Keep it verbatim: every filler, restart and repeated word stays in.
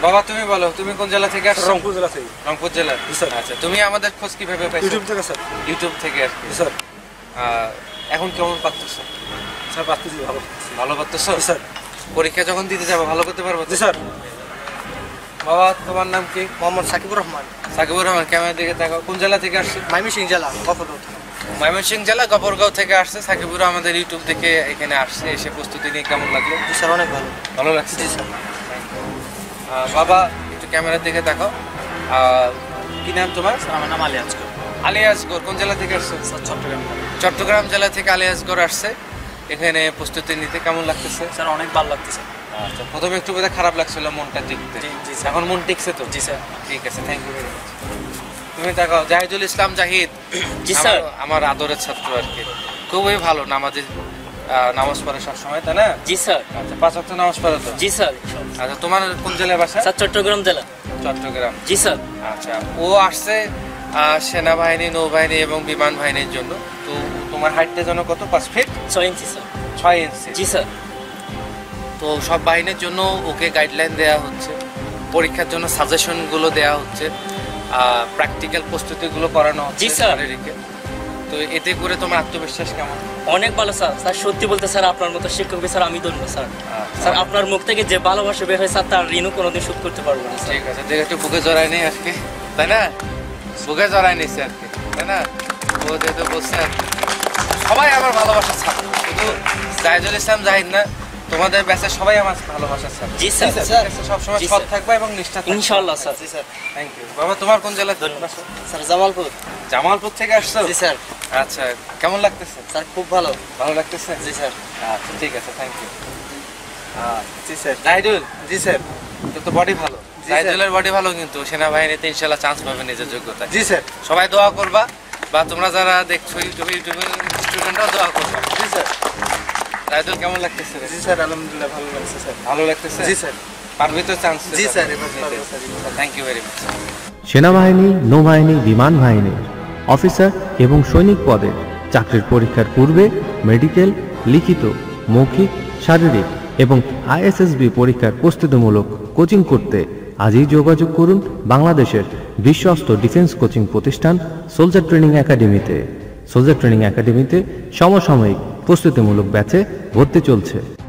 বাবা তুমি বলো তুমি কোন জেলা থেকে আসছো? রংপুর জেলা থেকে। রংপুর জেলা। স্যার। আচ্ছা তুমি আমাদের খোঁজ কিভাবে পাইছো? ইউটিউব থেকে স্যার। ইউটিউব থেকে আসছো। স্যার। এখন কেমন পাচ্ছো? স্যার পাচ্ছি ভালো। ভালো পাচ্ছো? স্যার। পরীক্ষা যখন দিতে যাবো ভালো করতে পারবো? জি স্যার। বাবা তোমার নাম কি? মোহাম্মদ সাকিবুর রহমান। সাকিবুর রহমান, ক্যামেরা দিকে তাকাও। কোন জেলা থেকে আসছে? ময়মনসিংহ জেলা গফরগাঁও। ময়মনসিংহ জেলা গফরগাঁও থেকে আসছে সাকিবুর। আমাদের ইউটিউব থেকে এখানে আসছে, এসে প্রস্তুতি নিয়ে কেমন লাগলো? জি স্যার অনেক ভালো। ভালো লাগছে? জি স্যার। বাবা একটু ক্যামেরার দিকে তাকাও। কি নাম তোমার? আমার নাম আলী আজগর। আলী আজগর কোন জেলা থেকে আসছে? স্যার চট্টগ্রাম। চট্টগ্রাম জেলা থেকে আলী আজগর আসছে এখানে প্রস্তুতি নিতে। কেমন লাগতেছে? স্যার অনেক ভালো লাগতেছে। আচ্ছা প্রথমে একটু বোধহয় খারাপ লাগছিল মনটা টিকতে। জি জি স্যার। এখন মন টিকছে তো? জি স্যার। ঠিক আছে, থ্যাংক ইউ ভেরি মাচ। তুমি তাকাও। জাহিদুল ইসলাম জাহিদ। জি স্যার। আমার আদরের ছাত্র আর কি, খুবই ভালো নামাজে নামাজ পড়ে সবসময়, তাই না? জি স্যার। আচ্ছা পাঁচ ওয়াক্ত নামাজ পড়ো তো? জি স্যার। আচ্ছা তোমার কোন জেলায় বাসা? স্যার চট্টগ্রাম জেলা। চট্টগ্রাম। জি স্যার। আচ্ছা ও আসছে আহ, সেনাবাহিনী, নৌবাহিনী এবং বিমান বাহিনীর জন্য। তো তোমার হাইটটা যেন কত? পাঁচ ফিট ছয় ইঞ্চি স্যার। ছয় ইঞ্চি। জি স্যার। তো সব বাহিনীর জন্য ওকে গাইডলাইন দেওয়া হচ্ছে, পরীক্ষার জন্য সাজেশনগুলো দেওয়া হচ্ছে, প্র্যাকটিক্যাল প্রস্তুতিগুলো করানো হচ্ছে জি স্যার। শারীরিকে। তো এতে করে তোমার আত্মবিশ্বাস কেমন? অনেক ভালো স্যার। স্যার সত্যি বলতে স্যার আপনার মতো শিক্ষক স্যার আমি ধন্য স্যার। স্যার আপনার মুখ থেকে যে ভালোবাসা বের হয় স্যার তার ঋণও কোনোদিন শোধ করতে পারবো না। ঠিক আছে, দেখে একটু বুকে জড়াই নেই আজকে, তাই না? বুকে জড়াই নিচ্ছে আর কি, তাই না? ও যেহেতু বলছে আর কি। সবাই আমার ভালোবাসার ছাত্র, শুধু জাহিদুল ইসলাম জাহিদ না, তোমাদের ব্যাচে সবাই আমার ভালোবাসার ছাত্র। জি স্যার। সবসময় জি সৎ স্যার। থাকবা এবং নিষ্ঠা থাকবা। ইনশাআল্লাহ স্যার। জি স্যার, থ্যাংক ইউ। বাবা তোমার কোন জেলা? স্যার জামালপুর। জামালপুর থেকে আসছো? জি স্যার। আচ্ছা কেমন লাগতেছে? স্যার খুব ভালো। ভালো লাগতেছে? জি স্যার। আচ্ছা ঠিক আছে, থ্যাংক ইউ। জি স্যার। জাহিদুল, জি স্যার। তোর তো বডি ভালো। স্যার। জাহিদুলের বডি ভালো, কিন্তু সেনাবাহিনীতে ইনশাআল্লাহ চান্স পাবে নিজের যোগ্যতায়। জি স্যার। সবাই দোয়া করবা, বা তোমরা যারা দেখছো ইউটিউবে, ইউটিউবের স্টুডেন্টরাও দোয়া করবা। জি স্যার। জাহিদুল কেমন লাগতেছে রে? জি স্যার আলহামদুলিল্লাহ ভালো লাগছে স্যার। ভালো লাগতেছে? জি স্যার। পারবি তো চান্স? জি স্যার এবার পারবো sir. Thank you very much. সেনাবাহিনী, নৌবাহিনী, বিমান বাহিনীর অফিসার এবং সৈনিক পদের চাকরির পরীক্ষার পূর্বে মেডিকেল, লিখিত, মৌখিক, শারীরিক এবং আইএসএসবি পরীক্ষার প্রস্তুতিমূলক কোচিং করতে আজই যোগাযোগ করুন বাংলাদেশের বিশ্বস্ত ডিফেন্স কোচিং প্রতিষ্ঠান সোলজার ট্রেনিং একাডেমিতে। সোলজার ট্রেনিং একাডেমিতে সমসাময়িক প্রস্তুতিমূলক ব্যাচে ভর্তি চলছে।